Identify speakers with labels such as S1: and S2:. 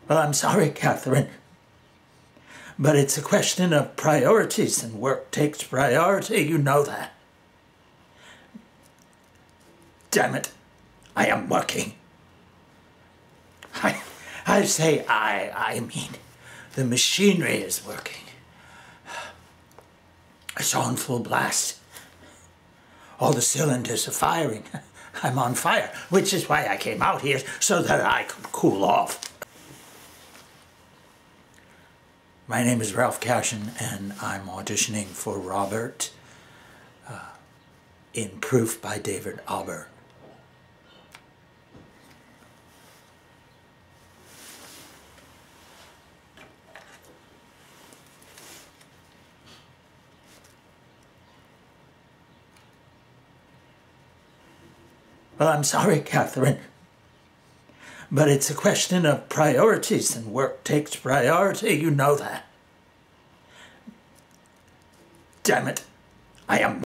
S1: Well, I'm sorry, Catherine, but it's a question of priorities, and work takes priority. You know that. Damn it, I am working. I say I mean, the machinery is working. It's on full blast. All the cylinders are firing. I'm on fire, which is why I came out here, so that I could cool off. My name is Ralph Cashin, and I'm auditioning for Robert in Proof by David Auber. Well, I'm sorry, Catherine, but it's a question of priorities, and work takes priority. You know that. Damn it, I am